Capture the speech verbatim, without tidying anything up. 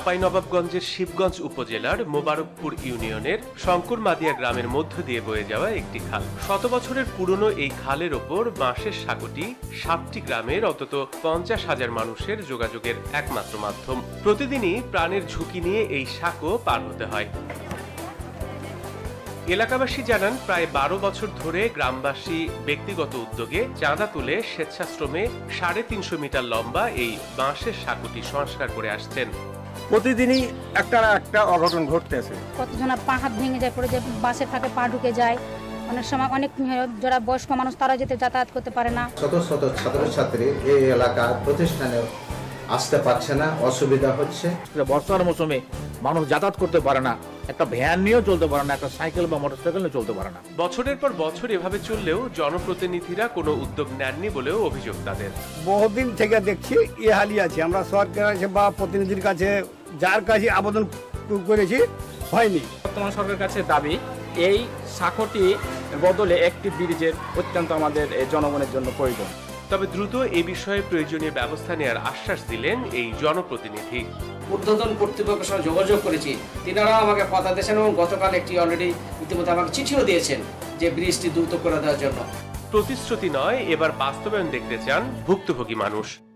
চাঁপাইনবাবগঞ্জের শিবগঞ্জ উপজেলার মোবারকপুর ইউনিয়নের শঙ্করমাদিয়া গ্রামের মধ্য দিয়ে বয়ে যাওয়া একটি খাল। শত বছরের পুরনো এই খালের ওপর বাঁশের সাঁকোটি সাতটি গ্রামের অন্তত পঞ্চাশ হাজার মানুষের যোগাযোগের একমাত্র মাধ্যম। প্রতিদিনই প্রাণের ঝুঁকি নিয়ে এই সাঁকো পার হতে হয়। এলাকাবাসী জানান, প্রায় বারো বছর ধরে গ্রামবাসী ব্যক্তিগত উদ্যোগে চাঁদা তুলে স্বেচ্ছাশ্রমে সাড়ে তিনশো মিটার লম্বা এই বাঁশের সাঁকোটি সংস্কার করে আসছেন। প্রতিদিনই একটা না একটা অঘটন ঘটতেছে। কতজনের পা হাত ভেঙে যায়, পড়ে যে বাসের ফাঁকে পা ঢুকে যায়। অনেক সময় অনেক যারা বয়স্ক মানুষ তারা যেতে যাতায়াত করতে পারে না। শত শত ছাত্রছাত্রী এই এলাকার প্রতিষ্ঠানে আসতে পারছে না, অসুবিধা হচ্ছে। বর্ষার মৌসুমে মানুষ যাতায়াত করতে পারে না, একটা ভ্যান নিয়েও চলতে পারে না, একটা সাইকেল বা মোটরসাইকেল নিয়ে চলতে পারে না। বছরের পর বছর এভাবে চললেও জনপ্রতিনিধিরা কোনো উদ্যোগ নেননি বলেও অভিযোগ তাদের। বহুদিন থেকে দেখছি এ হালি আছে। আমরা সরকারের কাছে বা প্রতিনিধির কাছে যার কাছে আবেদন করেছি, হয়নি। বর্তমান সরকারের কাছে দাবি, এই সাঁকোটি বদলে একটি ব্রিজের অত্যন্ত আমাদের জনগণের জন্য প্রয়োজন। তবে দ্রুত এই বিষয়ে প্রয়োজনীয় ব্যবস্থা নেওয়ার আশ্বাস দিলেন এই জনপ্রতিনিধি। ঊর্ধ্বতন কর্তৃপক্ষের সঙ্গে যোগাযোগ করেছি, তিনারা আমাকে কথা দিয়েছেন এবং গতকাল একটি অলরেডি ইতিমধ্যে আমাকে চিঠিও দিয়েছেন যে ব্রিজটি দ্রুত করে দেওয়ার জন্য। প্রতিশ্রুতি নয়, এবার বাস্তবায়ন দেখতে চান ভুক্তভোগী মানুষ।